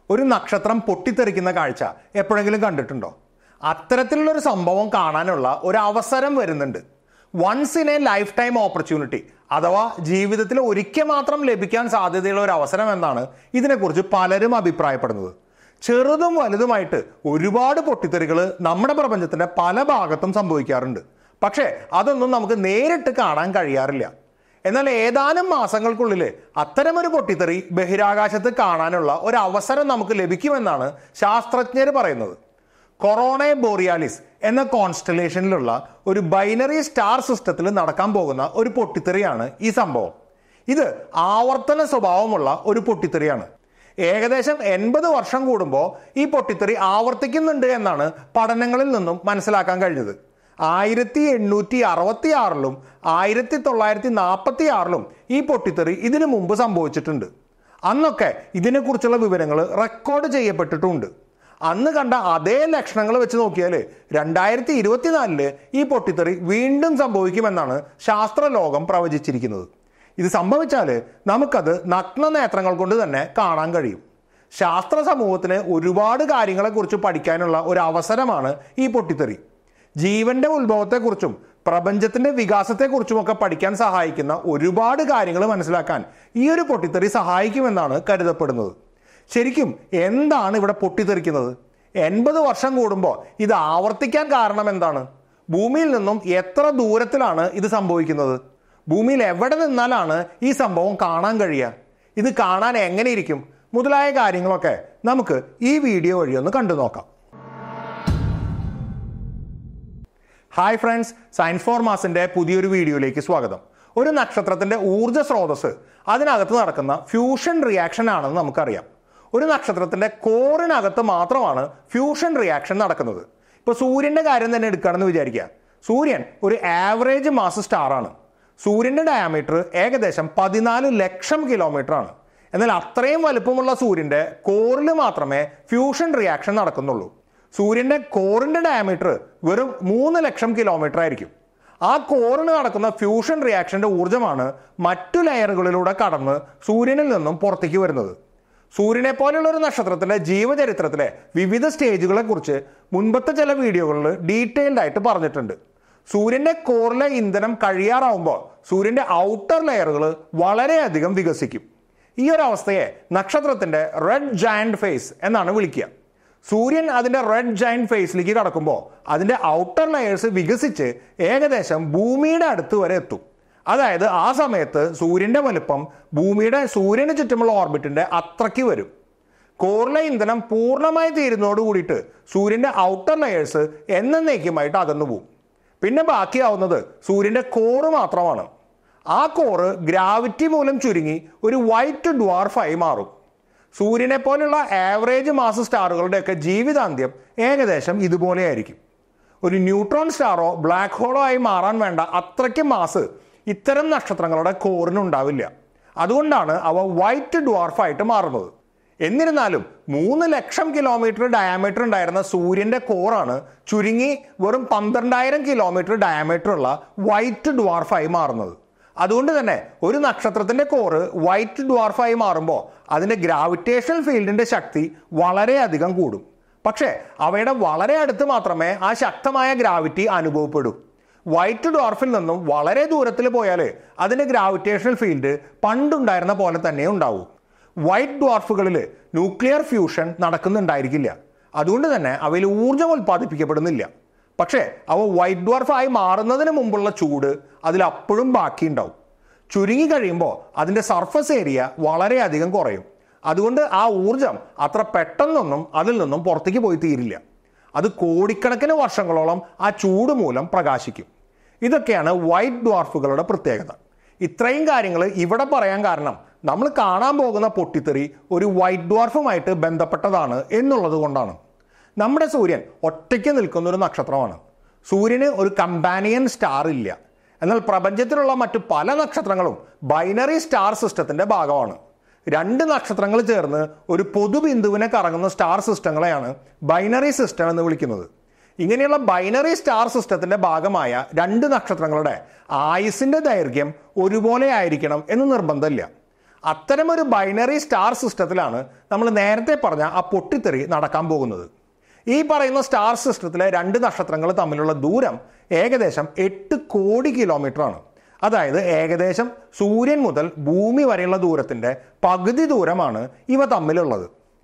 ഒരു നക്ഷത്രം പൊട്ടിത്തെറിക്കുന്ന കാഴ്ച എപ്പോഴെങ്കിലും കണ്ടിട്ടുണ്ടോ? അത്തരത്തിലുള്ളൊരു സംഭവം കാണാനുള്ള ഒരു അവസരം വരുന്നുണ്ട്. Once in a lifetime opportunity അഥവാ ജീവിതത്തിൽ ഒരിക്കൽ മാത്രം ലഭിക്കാൻ സാധ്യതയുള്ള ഒരു അവസരം എന്നാണ് ഇതിനെക്കുറിച്ച് പലരും അഭിപ്രായപ്പെടുന്നത്. ചെറുതും വലുതുമായിട്ട് ഒരുപാട് പൊട്ടിത്തെറികൾ നമ്മുടെ പ്രപഞ്ചത്തിന്റെ പല ഭാഗത്തും സംഭവിക്കാറുണ്ട്. പക്ഷേ അതൊന്നും നമുക്ക് നേരിട്ട് കാണാൻ കഴിയാറില്ല. എന്നാൽ ഏതാനും മാസങ്ങൾക്കുള്ളിൽ അത്തരമൊരു പൊട്ടിത്തെറി ബഹിരാകാശത്ത് കാണാനുള്ള ഒരു അവസരം നമുക്ക് ലഭിക്കുമെന്നാണ് ശാസ്ത്രജ്ഞർ പറയുന്നത്. കൊറോണെ ബോറിയാലിസ് എന്ന കോൺസ്റ്റലേഷനിലുള്ള ഒരു ബൈനറി സ്റ്റാർ സിസ്റ്റത്തിൽ നടക്കാൻ പോകുന്ന ഒരു പൊട്ടിത്തെറിയാണ് ഈ സംഭവം. ഇത് ആവർത്തന സ്വഭാവമുള്ള ഒരു പൊട്ടിത്തെറിയാണ്. ഏകദേശം 80 വർഷം കൂടുമ്പോൾ ഈ പൊട്ടിത്തെറി ആവർത്തിക്കുന്നുണ്ട് എന്നാണ് പഠനങ്ങളിൽ നിന്നും മനസ്സിലാക്കാൻ കഴിഞ്ഞത്. 1866 1946 ഈ പൊട്ടിത്തെറി ഇതിനു മുമ്പ് സംഭവിച്ചിട്ടുണ്ട്. അന്നൊക്കെ ഇതിനെക്കുറിച്ചുള്ള വിവരങ്ങൾ റെക്കോർഡ് ചെയ്യപ്പെട്ടിട്ടുണ്ട്. അന്ന് കണ്ട അതേ ലക്ഷണങ്ങൾ വെച്ച് നോക്കിയാൽ 2024 ഈ പൊട്ടിത്തെറി വീണ്ടും സംഭവിക്കുമെന്നാണ് ശാസ്ത്രലോകം പ്രവചിച്ചിരിക്കുന്നത്. ഇത് സംഭവിച്ചാൽ നമുക്കത് നഗ്നനേത്രങ്ങൾ കൊണ്ട് തന്നെ കാണാൻ കഴിയും. ശാസ്ത്ര സമൂഹത്തിന് ഒരുപാട് കാര്യങ്ങളെക്കുറിച്ച് പഠിക്കാനുള്ള ഒരു അവസരമാണ് ഈ പൊട്ടിത്തെറി. ജീവന്റെ ഉത്ഭവത്തെക്കുറിച്ചും പ്രപഞ്ചത്തിന്റെ വികാസത്തെക്കുറിച്ചുമൊക്കെ പഠിക്കാൻ സഹായിക്കുന്ന ഒരുപാട് കാര്യങ്ങൾ മനസ്സിലാക്കാൻ ഈ ഒരു പൊട്ടിത്തെറി സഹായിക്കുമെന്നാണ് കരുതപ്പെടുന്നത്. ശരിക്കും എന്താണ് ഇവിടെ പൊട്ടിത്തെറിക്കുന്നത്? 80 വർഷം കൂടുമ്പോൾ ഇത് ആവർത്തിക്കാൻ കാരണം എന്താണ്? ഭൂമിയിൽ നിന്നും എത്ര ദൂരത്തിലാണ് ഇത് സംഭവിക്കുന്നത്? ഭൂമിയിൽ എവിടെ നിന്നാലാണ് ഈ സംഭവം കാണാൻ കഴിയുക? ഇത് കാണാൻ എങ്ങനെ ഇരിക്കും? മുതലായ കാര്യങ്ങളൊക്കെ നമുക്ക് ഈ വീഡിയോ വഴി ഒന്ന് കണ്ടു നോക്കാം. ഹായ് ഫ്രണ്ട്സ്, സയൻസ് ഫോർ മാസിന്റെ പുതിയൊരു വീഡിയോയിലേക്ക് സ്വാഗതം. ഒരു നക്ഷത്രത്തിന്റെ ഊർജ്ജ സ്രോതസ് അതിനകത്ത് നടക്കുന്ന ഫ്യൂഷൻ റിയാക്ഷൻ ആണെന്ന് നമുക്കറിയാം. ഒരു നക്ഷത്രത്തിന്റെ കോറിനകത്ത് മാത്രമാണ് ഫ്യൂഷൻ റിയാക്ഷൻ നടക്കുന്നത്. ഇപ്പോൾ സൂര്യന്റെ കാര്യം തന്നെ എടുക്കുകയാണെന്ന് വിചാരിക്കുക. സൂര്യൻ ഒരു ആവറേജ് മാസ് സ്റ്റാർ ആണ്. സൂര്യന്റെ ഡയാമീറ്റർ ഏകദേശം 14 ലക്ഷം കിലോമീറ്റർ ആണ്. എന്നാൽ അത്രയും വലുപ്പമുള്ള സൂര്യന്റെ കോറിൽ മാത്രമേ ഫ്യൂഷൻ റിയാക്ഷൻ നടക്കുന്നുള്ളൂ. സൂര്യന്റെ കോറിന്റെ ഡയാമീറ്റർ വെറും 3 ലക്ഷം കിലോമീറ്റർ ആയിരിക്കും. ആ കോറിന് നടക്കുന്ന ഫ്യൂഷൻ റിയാക്ഷന്റെ ഊർജ്ജമാണ് മറ്റു ലെയറുകളിലൂടെ കടന്ന് സൂര്യനിൽ നിന്നും പുറത്തേക്ക് വരുന്നത്. സൂര്യനെ പോലെയുള്ള ഒരു നക്ഷത്രത്തിന്റെ ജീവചരിത്രത്തിലെ വിവിധ സ്റ്റേജുകളെ കുറിച്ച് മുൻപത്തെ ചില വീഡിയോകളിൽ ഡീറ്റെയിൽഡ് ആയിട്ട് പറഞ്ഞിട്ടുണ്ട്. സൂര്യന്റെ കോറിലെ ഇന്ധനം കഴിയാറാവുമ്പോൾ സൂര്യന്റെ ഔട്ടർ ലെയറുകൾ വളരെയധികം വികസിക്കും. ഈ ഒരു അവസ്ഥയെ നക്ഷത്രത്തിന്റെ റെഡ് ജയന്റ് ഫേസ് എന്നാണ് വിളിക്കുക. സൂര്യൻ അതിന്റെ റെഡ് ജയന്റ് ഫേസിലേക്ക് കടക്കുമ്പോൾ അതിന്റെ ഔട്ടർ ലെയേഴ്സ് വികസിച്ച് ഏകദേശം ഭൂമിയുടെ അടുത്ത് വരെ എത്തും. അതായത് ആ സമയത്ത് സൂര്യന്റെ വലുപ്പം ഭൂമിയുടെ സൂര്യന് ചുറ്റുമുള്ള ഓർബിറ്റിന്റെ അത്രയ്ക്ക് വരും. കോറിലെ ഇന്ധനം പൂർണ്ണമായി തീരുന്നതോട് കൂടിയിട്ട് സൂര്യന്റെ ഔട്ടർ ലെയേഴ്സ് എന്നേക്കുമായിട്ട് അകന്നു പോകും. പിന്നെ ബാക്കിയാവുന്നത് സൂര്യന്റെ കോറ് മാത്രമാണ്. ആ കോറ് ഗ്രാവിറ്റി മൂലം ചുരുങ്ങി ഒരു വൈറ്റ് ഡ്വാർഫായി മാറും. സൂര്യനെ പോലുള്ള ആവറേജ് മാസ് സ്റ്റാറുകളുടെയൊക്കെ ജീവിതാന്ത്യം ഏകദേശം ഇതുപോലെയായിരിക്കും. ഒരു ന്യൂട്രോൺ സ്റ്റാറോ ബ്ലാക്ക് ഹോളോ ആയി മാറാൻ വേണ്ട അത്രയ്ക്ക് മാസ് ഇത്തരം നക്ഷത്രങ്ങളുടെ കോറിനുണ്ടാവില്ല. അതുകൊണ്ടാണ് അവ വൈറ്റ് ഡ്വാർഫായിട്ട് മാറുന്നത്. എന്നിരുന്നാലും 3 ലക്ഷം കിലോമീറ്റർ ഡയാമീറ്റർ ഉണ്ടായിരുന്ന സൂര്യന്റെ കോറാണ് ചുരുങ്ങി വെറും 12,000 കിലോമീറ്റർ ഡയാമീറ്റർ ഉള്ള വൈറ്റ് ഡ്വാർഫായി മാറുന്നത്. അതുകൊണ്ട് തന്നെ ഒരു നക്ഷത്രത്തിന്റെ കോറ് വൈറ്റ് ഡ്വാർഫായി മാറുമ്പോൾ അതിന്റെ ഗ്രാവിറ്റേഷണൽ ഫീൽഡിന്റെ ശക്തി വളരെയധികം കൂടും. പക്ഷേ അവയുടെ വളരെ അടുത്ത് മാത്രമേ ആ ശക്തമായ ഗ്രാവിറ്റി അനുഭവപ്പെടൂ. വൈറ്റ് ഡ്വാർഫിൽ നിന്നും വളരെ ദൂരത്തിൽ പോയാൽ അതിന്റെ ഗ്രാവിറ്റേഷണൽ ഫീൽഡ് പണ്ടുണ്ടായിരുന്ന പോലെ തന്നെ ഉണ്ടാവും. വൈറ്റ് ഡ്വാർഫുകളിൽ ന്യൂക്ലിയർ ഫ്യൂഷൻ നടക്കുന്നുണ്ടായിരിക്കില്ല. അതുകൊണ്ട് തന്നെ അവയിൽ ഊർജ്ജം ഉൽപ്പാദിപ്പിക്കപ്പെടുന്നില്ല. പക്ഷേ അവ വൈറ്റ് ഡ്വാർഫായി മാറുന്നതിന് മുമ്പുള്ള ചൂട് അതിലപ്പോഴും ബാക്കിയുണ്ടാവും. ചുരുങ്ങി കഴിയുമ്പോൾ അതിൻ്റെ സർഫസ് ഏരിയ വളരെയധികം കുറയും. അതുകൊണ്ട് ആ ഊർജം അത്ര പെട്ടെന്നൊന്നും അതിൽ നിന്നും പുറത്തേക്ക് പോയി തീരില്ല. അത് കോടിക്കണക്കിന് വർഷങ്ങളോളം ആ ചൂട് മൂലം പ്രകാശിക്കും. ഇതൊക്കെയാണ് വൈറ്റ് ഡ്വാർഫുകളുടെ പ്രത്യേകത. ഇത്രയും കാര്യങ്ങൾ ഇവിടെ പറയാൻ കാരണം നമ്മൾ കാണാൻ പോകുന്ന പൊട്ടിത്തെറി ഒരു വൈറ്റ് ഡ്വാർഫുമായിട്ട് ബന്ധപ്പെട്ടതാണ് എന്നുള്ളത് കൊണ്ടാണ്. നമ്മുടെ സൂര്യൻ ഒറ്റയ്ക്ക് നിൽക്കുന്ന ഒരു നക്ഷത്രമാണ്. സൂര്യന് ഒരു കമ്പാനിയൻ സ്റ്റാർ ഇല്ല. എന്നാൽ പ്രപഞ്ചത്തിലുള്ള മറ്റു പല നക്ഷത്രങ്ങളും ബൈനറി സ്റ്റാർ സിസ്റ്റത്തിന്റെ ഭാഗമാണ്. 2 നക്ഷത്രങ്ങൾ ചേർന്ന് ഒരു പൊതുബിന്ദുവിനെ കറങ്ങുന്ന സ്റ്റാർ സിസ്റ്റങ്ങളെയാണ് ബൈനറി സിസ്റ്റം എന്ന് വിളിക്കുന്നത്. ഇങ്ങനെയുള്ള ബൈനറി സ്റ്റാർ സിസ്റ്റത്തിന്റെ ഭാഗമായ 2 നക്ഷത്രങ്ങളുടെ ആയുസിന്റെ ദൈർഘ്യം ഒരുപോലെ ആയിരിക്കണം എന്ന് നിർബന്ധമില്ല. അത്തരമൊരു ബൈനറി സ്റ്റാർ സിസ്റ്റത്തിലാണ് നമ്മൾ നേരത്തെ പറഞ്ഞ ആ പൊട്ടിത്തെറി നടക്കാൻ പോകുന്നത്. ഈ പറയുന്ന സ്റ്റാർ സിസ്റ്റത്തിലെ 2 നക്ഷത്രങ്ങൾ തമ്മിലുള്ള ദൂരം ഏകദേശം 8 കോടി കിലോമീറ്റർ ആണ്. അതായത് ഏകദേശം സൂര്യൻ മുതൽ ഭൂമി വരെയുള്ള ദൂരത്തിൻ്റെ പകുതി ദൂരമാണ് ഇവ തമ്മിലുള്ളത്.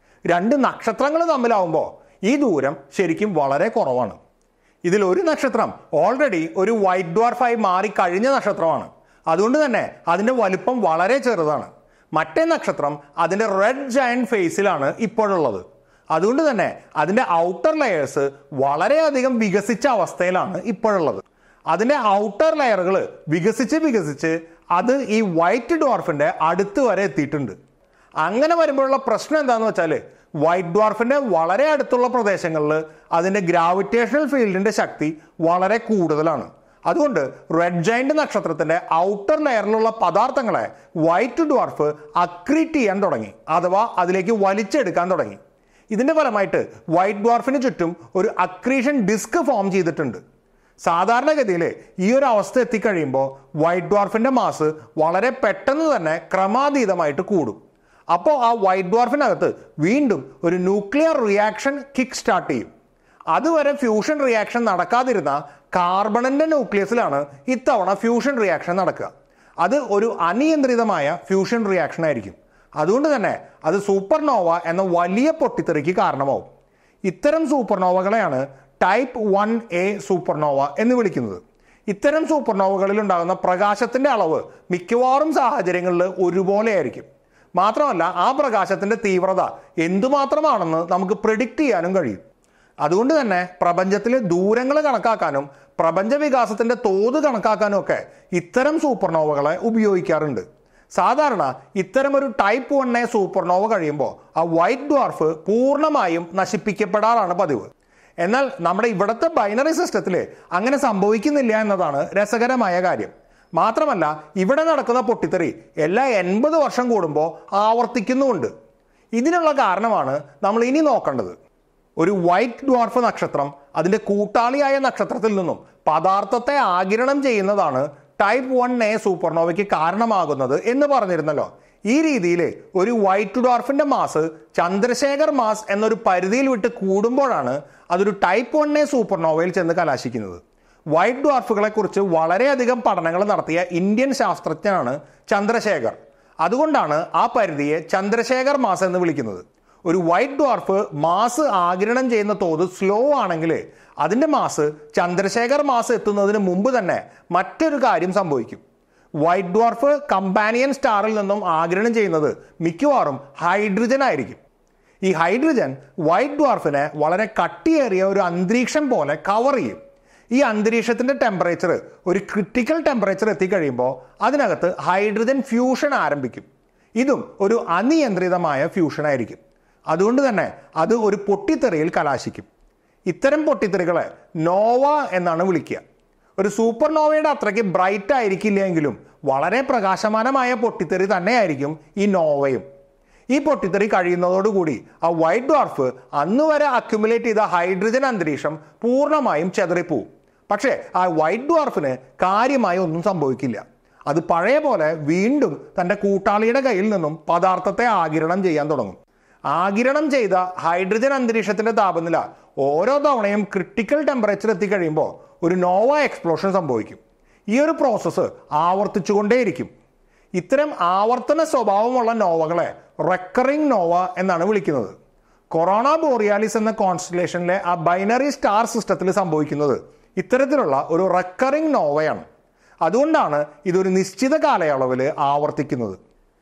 2 നക്ഷത്രങ്ങൾ തമ്മിലാവുമ്പോൾ ഈ ദൂരം ശരിക്കും വളരെ കുറവാണ്. ഇതിൽ ഒരു നക്ഷത്രം ഓൾറെഡി ഒരു വൈറ്റ് ഡ്വാർഫായി മാറി കഴിഞ്ഞ നക്ഷത്രമാണ്. അതുകൊണ്ട് തന്നെ അതിൻ്റെ വലുപ്പം വളരെ ചെറുതാണ്. മറ്റേ നക്ഷത്രം അതിൻ്റെ റെഡ് ജയന്റ് ഫേസിലാണ് ഇപ്പോഴുള്ളത്. അതുകൊണ്ട് തന്നെ അതിൻ്റെ ഔട്ടർ ലെയേഴ്സ് വളരെയധികം വികസിച്ച അവസ്ഥയിലാണ് ഇപ്പോഴുള്ളത്. അതിൻ്റെ ഔട്ടർ ലെയറുകൾ വികസിച്ച് അത് ഈ വൈറ്റ് ഡ്വാർഫിൻ്റെ അടുത്ത് വരെ എത്തിയിട്ടുണ്ട്. അങ്ങനെ വരുമ്പോഴുള്ള പ്രശ്നം എന്താണെന്ന് വെച്ചാൽ വൈറ്റ് ഡ്വാർഫിൻ്റെ വളരെ അടുത്തുള്ള പ്രദേശങ്ങളിൽ അതിൻ്റെ ഗ്രാവിറ്റേഷണൽ ഫീൽഡിൻ്റെ ശക്തി വളരെ കൂടുതലാണ്. അതുകൊണ്ട് റെഡ് ജയന്റ് നക്ഷത്രത്തിൻ്റെ ഔട്ടർ ലെയറിലുള്ള പദാർത്ഥങ്ങളെ വൈറ്റ് ഡ്വാർഫ് അക്രീറ്റ് ചെയ്യാൻ തുടങ്ങി, അഥവാ അതിലേക്ക് വലിച്ചെടുക്കാൻ തുടങ്ങി. ഇതിൻ്റെ ഫലമായിട്ട് വൈറ്റ് ഡ്വാർഫിന് ചുറ്റും ഒരു അക്രീഷൻ ഡിസ്ക് ഫോം ചെയ്തിട്ടുണ്ട്. സാധാരണഗതിയിൽ ഈ ഒരു അവസ്ഥ എത്തിക്കഴിയുമ്പോൾ വൈറ്റ് ഡ്വാർഫിൻ്റെ മാസ് വളരെ പെട്ടെന്ന് തന്നെ ക്രമാതീതമായിട്ട് കൂടും. അപ്പോൾ ആ വൈറ്റ് ഡ്വാർഫിനകത്ത് വീണ്ടും ഒരു ന്യൂക്ലിയർ റിയാക്ഷൻ കിക്ക് സ്റ്റാർട്ട് ചെയ്യും. അതുവരെ ഫ്യൂഷൻ റിയാക്ഷൻ നടക്കാതിരുന്ന കാർബണിൻ്റെ ന്യൂക്ലിയസിലാണ് ഇത്തവണ ഫ്യൂഷൻ റിയാക്ഷൻ നടക്കുക. അത് ഒരു അനിയന്ത്രിതമായ ഫ്യൂഷൻ റിയാക്ഷൻ ആയിരിക്കും. അതുകൊണ്ട് തന്നെ അത് സൂപ്പർനോവ എന്ന വലിയ പൊട്ടിത്തെറിക്ക് കാരണമാവും. ഇത്തരം സൂപ്പർനോവകളെയാണ് ടൈപ്പ് 1A സൂപ്പർനോവ എന്ന് വിളിക്കുന്നത്. ഇത്തരം സൂപ്പർനോവകളിൽ ഉണ്ടാകുന്ന പ്രകാശത്തിൻ്റെ അളവ് മിക്കവാറും സാഹചര്യങ്ങളിൽ ഒരുപോലെ ആയിരിക്കും. മാത്രമല്ല ആ പ്രകാശത്തിൻ്റെ തീവ്രത എന്തുമാത്രമാണെന്ന് നമുക്ക് പ്രെഡിക്റ്റ് ചെയ്യാനും കഴിയും. അതുകൊണ്ട് തന്നെ പ്രപഞ്ചത്തിലെ ദൂരങ്ങൾ കണക്കാക്കാനും പ്രപഞ്ച വികാസത്തിൻ്റെ തോത് കണക്കാക്കാനും ഒക്കെ ഇത്തരം സൂപ്പർനോവകളെ ഉപയോഗിക്കാറുണ്ട്. സാധാരണ ഇത്തരമൊരു ടൈപ്പ് 1A സൂപ്പർനോവ കഴിയുമ്പോൾ ആ വൈറ്റ് ഡ്വാർഫ് പൂർണ്ണമായും നശിപ്പിക്കപ്പെടാറാണ് പതിവ്. എന്നാൽ നമ്മുടെ ഇവിടുത്തെ ബൈനറി സിസ്റ്റത്തിൽ അങ്ങനെ സംഭവിക്കുന്നില്ല എന്നതാണ് രസകരമായ കാര്യം. മാത്രമല്ല ഇവിടെ നടക്കുന്ന പൊട്ടിത്തെറി എല്ലാ 80 വർഷം കൂടുമ്പോൾ ആവർത്തിക്കുന്നുമുണ്ട്. ഇതിനുള്ള കാരണമാണ് നമ്മൾ ഇനി നോക്കേണ്ടത്. ഒരു വൈറ്റ് ഡ്വാർഫ് നക്ഷത്രം അതിൻ്റെ കൂട്ടാളിയായ നക്ഷത്രത്തിൽ നിന്നും പദാർത്ഥത്തെ ആഗിരണം ചെയ്യുന്നതാണ് ടൈപ്പ് 1A സൂപ്പർനോവയ്ക്ക് കാരണമാകുന്നത് എന്ന് പറഞ്ഞിരുന്നല്ലോ. ഈ രീതിയിൽ ഒരു വൈറ്റ് ഡ്വാർഫിൻ്റെ മാസ് ചന്ദ്രശേഖർ മാസ് എന്നൊരു പരിധിയിൽ വിട്ട് കൂടുമ്പോഴാണ് അതൊരു ടൈപ്പ് 1A സൂപ്പർനോവയിൽ ചെന്ന് കലാശിക്കുന്നത്. വൈറ്റ് ഡ്വാർഫുകളെ കുറിച്ച് വളരെയധികം പഠനങ്ങൾ നടത്തിയ ഇന്ത്യൻ ശാസ്ത്രജ്ഞനാണ് ചന്ദ്രശേഖർ. അതുകൊണ്ടാണ് ആ പരിധിയെ ചന്ദ്രശേഖർ മാസ് എന്ന് വിളിക്കുന്നത്. ഒരു വൈറ്റ് ഡ്വാർഫ് മാസ് ആഗിരണം ചെയ്യുന്ന തോത് സ്ലോ ആണെങ്കിൽ അതിൻ്റെ മാസ് ചന്ദ്രശേഖർ മാസ് എത്തുന്നതിന് മുമ്പ് തന്നെ മറ്റൊരു കാര്യം സംഭവിക്കും. വൈറ്റ് ഡ്വാർഫ് കമ്പാനിയൻ സ്റ്റാറിൽ നിന്നും ആഗിരണം ചെയ്യുന്നത് മിക്കവാറും ഹൈഡ്രജൻ ആയിരിക്കും. ഈ ഹൈഡ്രജൻ വൈറ്റ് ഡ്വാർഫിനെ വളരെ കട്ടിയേറിയ ഒരു അന്തരീക്ഷം പോലെ കവർ ചെയ്യും. ഈ അന്തരീക്ഷത്തിൻ്റെ ടെമ്പറേച്ചർ ഒരു ക്രിട്ടിക്കൽ ടെമ്പറേച്ചർ എത്തിക്കഴിയുമ്പോൾ അതിനകത്ത് ഹൈഡ്രജൻ ഫ്യൂഷൻ ആരംഭിക്കും. ഇതും ഒരു അനിയന്ത്രിതമായ ഫ്യൂഷൻ ആയിരിക്കും. അതുകൊണ്ട് തന്നെ അത് ഒരു പൊട്ടിത്തെറിയിൽ കലാശിക്കും. ഇത്തരം പൊട്ടിത്തെറികളെ നോവ എന്നാണ് വിളിക്കുക. ഒരു സൂപ്പർനോവയുടെ അത്രയ്ക്ക് ബ്രൈറ്റ് ആയിരിക്കില്ല എങ്കിലും വളരെ പ്രകാശമാനമായ പൊട്ടിത്തെറി തന്നെയായിരിക്കും ഈ നോവയും. ഈ പൊട്ടിത്തെറി കഴിയുന്നതോടുകൂടി ആ വൈറ്റ് ഡ്വാർഫ് അന്ന് വരെ അക്യുമുലേറ്റ് ചെയ്ത ഹൈഡ്രജൻ അന്തരീക്ഷം പൂർണ്ണമായും ചെതറിപ്പോവും. പക്ഷേ ആ വൈറ്റ് ഡ്വാർഫിന് കാര്യമായി ഒന്നും സംഭവിക്കില്ല. അത് പഴയ പോലെ വീണ്ടും തൻ്റെ കൂട്ടാളിയുടെ കയ്യിൽ നിന്നും പദാർത്ഥത്തെ ആഗിരണം ചെയ്യാൻ തുടങ്ങും. ആഗിരണം ചെയ്ത ഹൈഡ്രജൻ അന്തരീക്ഷത്തിൻ്റെ താപനില ഓരോ തവണയും ക്രിട്ടിക്കൽ ടെമ്പറേച്ചർ എത്തിക്കഴിയുമ്പോൾ ഒരു നോവ എക്സ്പ്ലോഷൻ സംഭവിക്കും. ഈ ഒരു പ്രോസസ്സ് ആവർത്തിച്ചുകൊണ്ടേയിരിക്കും. ഇത്തരം ആവർത്തന സ്വഭാവമുള്ള നോവകളെ റെക്കറിംഗ് നോവ എന്നാണ് വിളിക്കുന്നത്. കൊറോണ ബോറിയാലിസ് എന്ന കോൺസ്റ്റലേഷനിലെ ആ ബൈനറി സ്റ്റാർ സിസ്റ്റത്തിൽ സംഭവിക്കുന്നത് ഇത്തരത്തിലുള്ള ഒരു റെക്കറിംഗ് നോവയാണ്. അതുകൊണ്ടാണ് ഇതൊരു നിശ്ചിത കാലയളവിൽ ആവർത്തിക്കുന്നത്.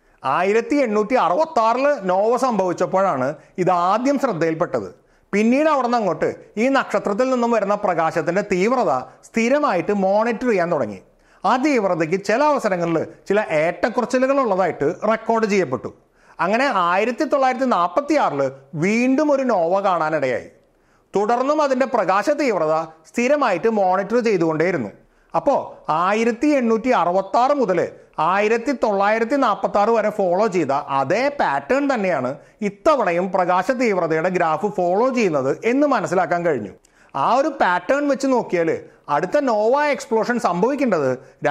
1866 നോവ സംഭവിച്ചപ്പോഴാണ് ഇത് ആദ്യം ശ്രദ്ധയിൽപ്പെട്ടത്. പിന്നീട് അവിടെ നിന്ന് അങ്ങോട്ട് ഈ നക്ഷത്രത്തിൽ നിന്നും വരുന്ന പ്രകാശത്തിൻ്റെ തീവ്രത സ്ഥിരമായിട്ട് മോണിറ്റർ ചെയ്യാൻ തുടങ്ങി. ആ തീവ്രതയ്ക്ക് ചില അവസരങ്ങളിൽ ചില ഏറ്റക്കുറച്ചിലുകൾ ഉള്ളതായിട്ട് റെക്കോർഡ് ചെയ്യപ്പെട്ടു. അങ്ങനെ 1946 വീണ്ടും ഒരു നോവ കാണാനിടയായി. തുടർന്നും അതിൻ്റെ പ്രകാശ തീവ്രത സ്ഥിരമായിട്ട് മോണിറ്റർ ചെയ്തുകൊണ്ടേയിരുന്നു. അപ്പോൾ 1866 മുതൽ 1946 വരെ ഫോളോ ചെയ്ത അതേ പാറ്റേൺ തന്നെയാണ് ഇത്തവണയും പ്രകാശ തീവ്രതയുടെ ഗ്രാഫ് ഫോളോ ചെയ്യുന്നത് എന്ന് മനസ്സിലാക്കാൻ കഴിഞ്ഞു. ആ ഒരു പാറ്റേൺ വെച്ച് നോക്കിയാൽ അടുത്ത നോവ എക്സ്പ്ലോഷൻ സംഭവിക്കേണ്ടത്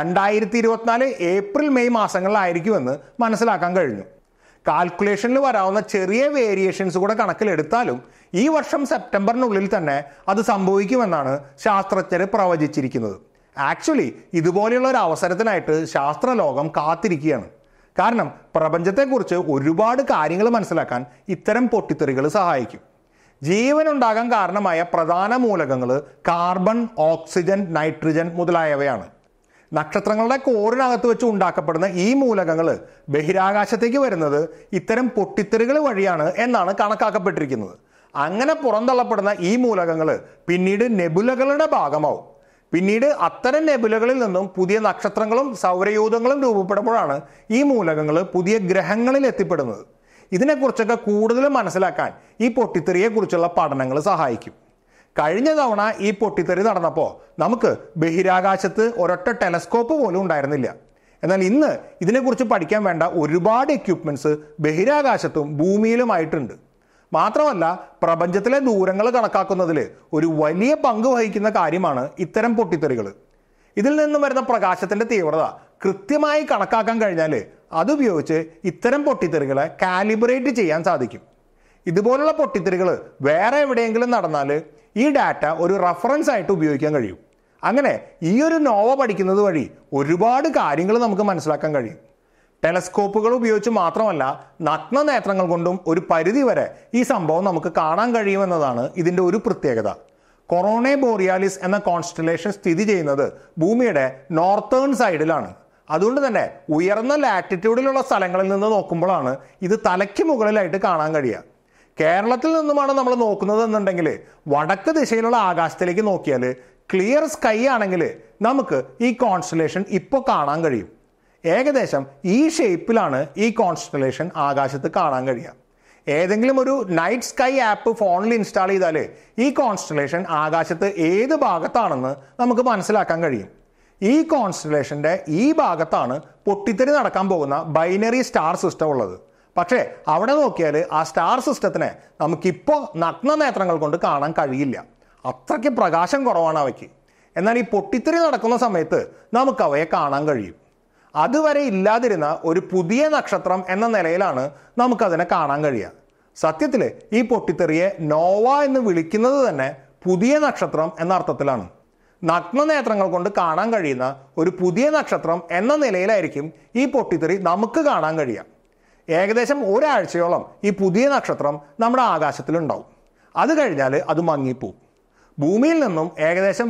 2024 ഏപ്രിൽ മെയ് മാസങ്ങളിലായിരിക്കുമെന്ന് മനസ്സിലാക്കാൻ കഴിഞ്ഞു. കാൽക്കുലേഷനിൽ വരാവുന്ന ചെറിയ വേരിയേഷൻസ് കൂടെ കണക്കിലെടുത്താലും ഈ വർഷം സെപ്റ്റംബറിനുള്ളിൽ തന്നെ അത് സംഭവിക്കുമെന്നാണ് ശാസ്ത്രജ്ഞർ പ്രവചിച്ചിരിക്കുന്നത്. ആക്ച്വലി ഇതുപോലെയുള്ള ഒരു അവസരത്തിനായിട്ട് ശാസ്ത്രലോകം കാത്തിരിക്കുകയാണ്. കാരണം പ്രപഞ്ചത്തെക്കുറിച്ച് ഒരുപാട് കാര്യങ്ങൾ മനസ്സിലാക്കാൻ ഇത്തരം പൊട്ടിത്തെറികൾ സഹായിക്കും. ജീവനുണ്ടാകാൻ കാരണമായ പ്രധാന മൂലകങ്ങൾ കാർബൺ, ഓക്സിജൻ, നൈട്രജൻ മുതലായവയാണ്. നക്ഷത്രങ്ങളുടെ കോറിനകത്ത് വെച്ച് ഉണ്ടാക്കപ്പെടുന്ന ഈ മൂലകങ്ങൾ ബഹിരാകാശത്തേക്ക് വരുന്നത് ഇത്തരം പൊട്ടിത്തെറികൾ വഴിയാണ് എന്നാണ് കണക്കാക്കപ്പെട്ടിരിക്കുന്നത്. അങ്ങനെ പുറന്തള്ളപ്പെടുന്ന ഈ മൂലകങ്ങൾ പിന്നീട് നെബുലകളുടെ ഭാഗമാവും. പിന്നീട് അത്തരം നെബുലകളിൽ നിന്നും പുതിയ നക്ഷത്രങ്ങളും സൗരയൂഥങ്ങളും രൂപപ്പെടുമ്പോഴാണ് ഈ മൂലകങ്ങൾ പുതിയ ഗ്രഹങ്ങളിൽ എത്തിപ്പെടുന്നത്. ഇതിനെക്കുറിച്ചൊക്കെ കൂടുതൽ മനസ്സിലാക്കാൻ ഈ പൊട്ടിത്തെറിയെക്കുറിച്ചുള്ള പഠനങ്ങൾ സഹായിക്കും. കഴിഞ്ഞ തവണ ഈ പൊട്ടിത്തെറി നടന്നപ്പോൾ നമുക്ക് ബഹിരാകാശത്ത് ഒരൊറ്റ ടെലസ്കോപ്പ് പോലും ഉണ്ടായിരുന്നില്ല. എന്നാൽ ഇന്ന് ഇതിനെക്കുറിച്ച് പഠിക്കാൻ വേണ്ട ഒരുപാട് എക്യുപ്മെന്റ്സ് ബഹിരാകാശത്തും ഭൂമിയിലുമായിട്ടുണ്ട്. മാത്രമല്ല പ്രപഞ്ചത്തിലെ ദൂരങ്ങൾ കണക്കാക്കുന്നതിൽ ഒരു വലിയ പങ്ക് വഹിക്കുന്ന കാര്യമാണ് ഇത്തരം പൊട്ടിത്തെറികൾ. ഇതിൽ നിന്നും വരുന്ന പ്രകാശത്തിന്റെ തീവ്രത കൃത്യമായി കണക്കാക്കാൻ കഴിഞ്ഞാൽ അതുപയോഗിച്ച് ഇത്തരം പൊട്ടിത്തെറികളെ കാലിബ്രേറ്റ് ചെയ്യാൻ സാധിക്കും. ഇതുപോലുള്ള പൊട്ടിത്തെറികൾ വേറെ എവിടെയെങ്കിലും നടന്നാൽ ഈ ഡാറ്റ ഒരു റഫറൻസ് ആയിട്ട് ഉപയോഗിക്കാൻ കഴിയും. അങ്ങനെ ഈ ഒരു നോവ പഠിക്കുന്നത് വഴി ഒരുപാട് കാര്യങ്ങൾ നമുക്ക് മനസ്സിലാക്കാൻ കഴിയും. ടെലസ്കോപ്പുകൾ ഉപയോഗിച്ച് മാത്രമല്ല നഗ്നനേത്രങ്ങൾ കൊണ്ടും ഒരു പരിധി വരെ ഈ സംഭവം നമുക്ക് കാണാൻ കഴിയുമെന്നതാണ് ഇതിൻ്റെ ഒരു പ്രത്യേകത. കൊറോണെ ബോറിയാലിസ് എന്ന കോൺസ്റ്റലേഷൻ സ്ഥിതി ചെയ്യുന്നത് ഭൂമിയുടെ നോർത്തേൺ സൈഡിലാണ്. അതുകൊണ്ട് തന്നെ ഉയർന്ന ലാറ്റിറ്റ്യൂഡിലുള്ള സ്ഥലങ്ങളിൽ നിന്ന് നോക്കുമ്പോഴാണ് ഇത് തലയ്ക്ക് മുകളിലായിട്ട് കാണാൻ കഴിയുക. കേരളത്തിൽ നിന്നുമാണ് നമ്മൾ നോക്കുന്നത് എന്നുണ്ടെങ്കിൽ വടക്ക് ദിശയിലുള്ള ആകാശത്തിലേക്ക് നോക്കിയാൽ ക്ലിയർ സ്കൈ ആണെങ്കിൽ നമുക്ക് ഈ കോൺസ്റ്റലേഷൻ ഇപ്പോൾ കാണാൻ കഴിയും. ഏകദേശം ഈ ഷേപ്പിലാണ് ഈ കോൺസ്റ്റലേഷൻ ആകാശത്ത് കാണാൻ കഴിയുക. ഏതെങ്കിലും ഒരു നൈറ്റ് സ്കൈ ആപ്പ് ഫോണിൽ ഇൻസ്റ്റാൾ ചെയ്താൽ ഈ കോൺസ്റ്റലേഷൻ ആകാശത്ത് ഏത് ഭാഗത്താണെന്ന് നമുക്ക് മനസ്സിലാക്കാൻ കഴിയും. ഈ കോൺസ്റ്റലേഷൻ്റെ ഈ ഭാഗത്താണ് പൊട്ടിത്തെറി നടക്കാൻ പോകുന്ന ബൈനറി സ്റ്റാർ സിസ്റ്റം ഉള്ളത്. പക്ഷേ അവിടെ നോക്കിയാൽ ആ സ്റ്റാർ സിസ്റ്റത്തിനെ നമുക്കിപ്പോൾ നഗ്നനേത്രങ്ങൾ കൊണ്ട് കാണാൻ കഴിയില്ല. അത്രയ്ക്ക് പ്രകാശം കുറവാണ് അവയ്ക്ക്. എന്നാൽ ഈ പൊട്ടിത്തെറി നടക്കുന്ന സമയത്ത് നമുക്ക് അവയെ കാണാൻ കഴിയും. അതുവരെ ഇല്ലാതിരുന്ന ഒരു പുതിയ നക്ഷത്രം എന്ന നിലയിലാണ് നമുക്കതിനെ കാണാൻ കഴിയുക. സത്യത്തിൽ ഈ പൊട്ടിത്തെറിയെ നോവ എന്ന് വിളിക്കുന്നത് തന്നെ പുതിയ നക്ഷത്രം എന്ന അർത്ഥത്തിലാണ്. നഗ്നനേത്രങ്ങൾ കൊണ്ട് കാണാൻ കഴിയുന്ന ഒരു പുതിയ നക്ഷത്രം എന്ന നിലയിലായിരിക്കും ഈ പൊട്ടിത്തെറി നമുക്ക് കാണാൻ കഴിയുക. ഏകദേശം ഒരാഴ്ചയോളം ഈ പുതിയ നക്ഷത്രം നമ്മുടെ ആകാശത്തിലുണ്ടാവും. അത് കഴിഞ്ഞാൽ അത് മങ്ങിപ്പോവും. ഭൂമിയിൽ നിന്നും ഏകദേശം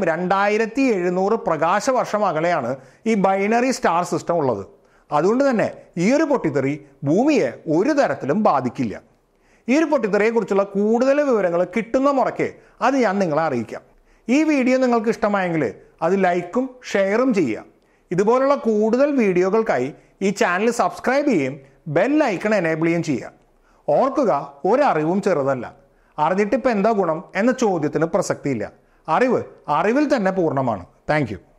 2700 പ്രകാശവർഷം അകലെയാണ് ഈ ബൈനറി സ്റ്റാർ സിസ്റ്റം ഉള്ളത്. അതുകൊണ്ട് തന്നെ ഈ ഒരു പൊട്ടിത്തെറി ഭൂമിയെ ഒരു തരത്തിലും ബാധിക്കില്ല. ഈ ഒരു പൊട്ടിത്തെറിയെക്കുറിച്ചുള്ള കൂടുതൽ വിവരങ്ങൾ കിട്ടുന്ന മുറയ്ക്ക് അത് ഞാൻ നിങ്ങളെ അറിയിക്കാം. ഈ വീഡിയോ നിങ്ങൾക്ക് ഇഷ്ടമായെങ്കിൽ അത് ലൈക്കും ഷെയറും ചെയ്യുക. ഇതുപോലുള്ള കൂടുതൽ വീഡിയോകൾക്കായി ഈ ചാനൽ സബ്സ്ക്രൈബ് ചെയ്യുകയും ബെൽ ഐക്കൺ എനേബിൾ ചെയ്യുകയും ചെയ്യുക. ഓർക്കുക, ഒരറിവും ചെറുതല്ല. അറിഞ്ഞിട്ടിപ്പോൾ എന്താ ഗുണം എന്ന ചോദ്യത്തിന് പ്രസക്തിയില്ല. അറിവിൽ തന്നെ പൂർണ്ണമാണ്. Thank you.